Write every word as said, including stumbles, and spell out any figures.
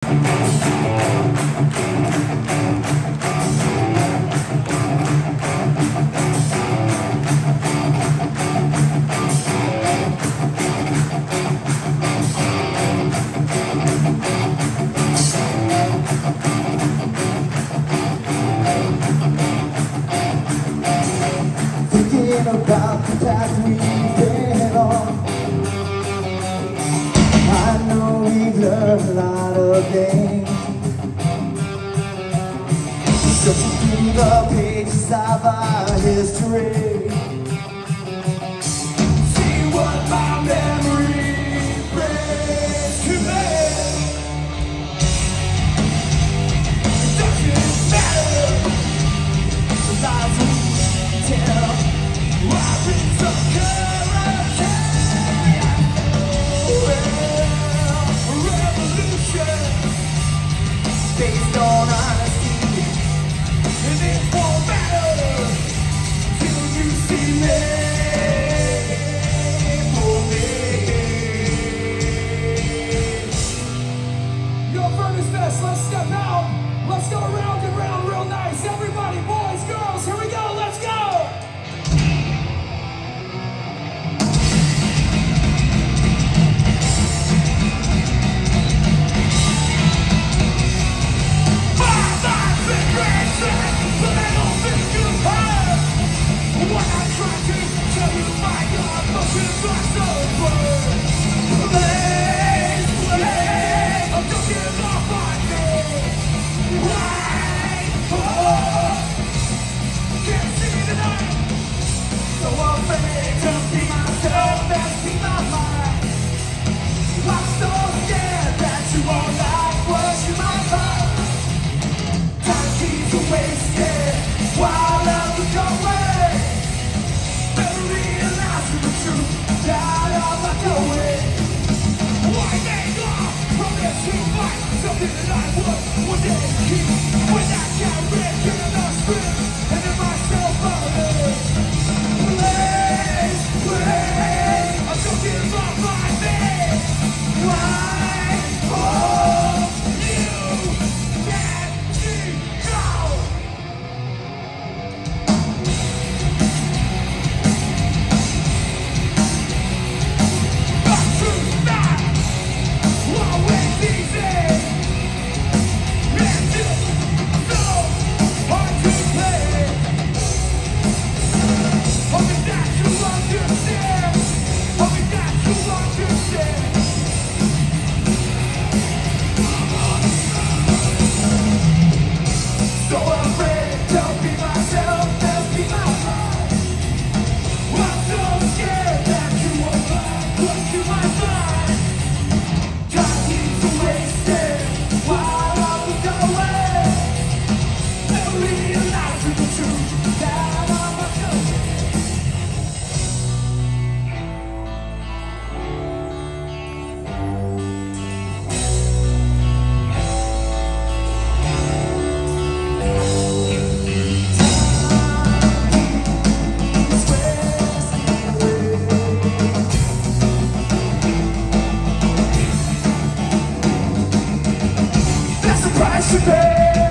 About the path we've been on, I know we've learned a lot of things. Searching through the pages of our history, see what my memory brings to me. It doesn't matter the lies we tell. I've been so current, well, revolution based on honesty, and it won't matter till you see me for me. Your furnace fest, let's step out, let's go round and round real nice. Everybody, boys, girls, here we go, let's go! Price to pay.